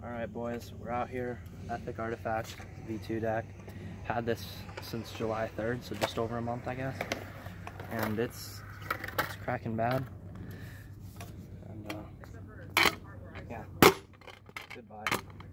Alright boys, we're out here, Epic Artefact V2 deck. Had this since July 3rd, so just over a month I guess. And it's cracking bad. And yeah, goodbye.